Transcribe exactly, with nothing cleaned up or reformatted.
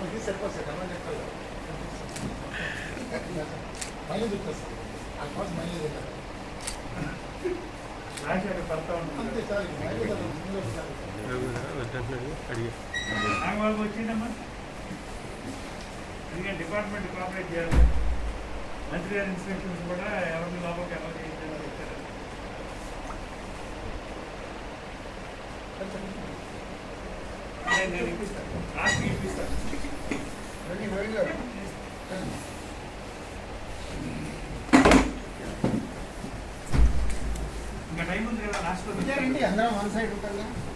ఇది సరిపోతుంది కన్నా చెప్పాలి మైలేజ్ వచ్చేస్తుంది ఆ కాస్ట్ మైలేజ్ అంతే సార్ నాకు వచ్చిందమ్మా ఎందుకంటే డిపార్ట్మెంట్ కోఆపరేట్ చేయాలి మంత్రి గారి ఇన్స్పెక్షన్స్ కూడా ఎవరిని లోపలికి ఎలా చేయించాలో చెప్పారు నేను ఇప్పిస్తాను లాస్ట్కి ఇప్పిస్తాను ఇంకా టైం ఉంది కదా లాస్ట్ అందరం వన్ సైడ్ ఉంటాం